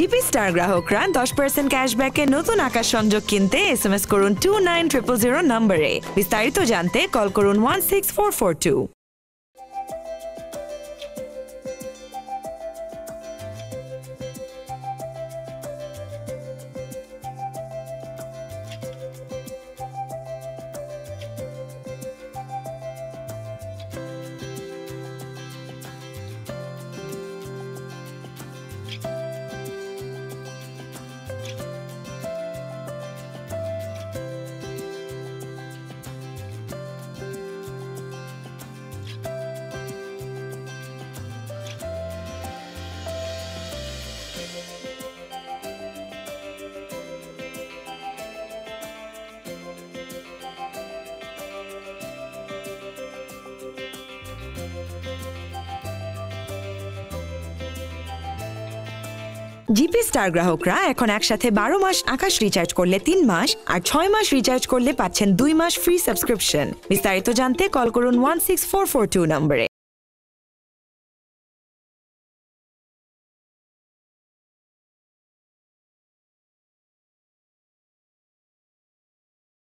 GP star গ্রাহকরা 10% ক্যাশব্যাকে নতুন আকাশ সংযোগ কিনতে এসএমএস করুন 29000 নম্বরে। বিস্তারিত জানতে কল করুন 16442। জিপি স্টার গ্রাহকরা এখন একসাথে 12 মাস আকাশ রিচার্জ করলে 3 মাস আর 6 মাস রিচার্জ করলে পাচ্ছেন 2 মাস ফ্রি সাবস্ক্রিপশন। বিস্তারিত জানতে কল করুন 16442 নম্বরে।